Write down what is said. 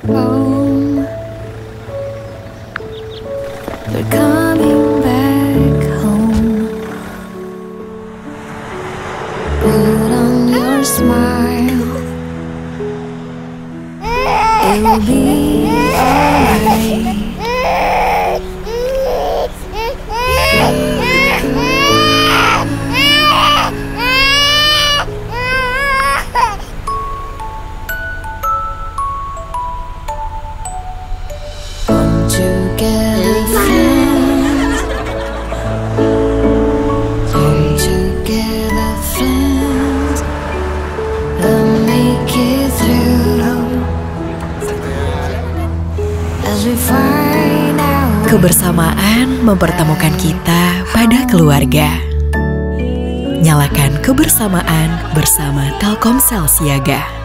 home. They're coming back home. Put on your smile. It'll be alright. Kebersamaan mempertemukan kita pada keluarga. Nyalakan kebersamaan bersama Telkomsel Siaga.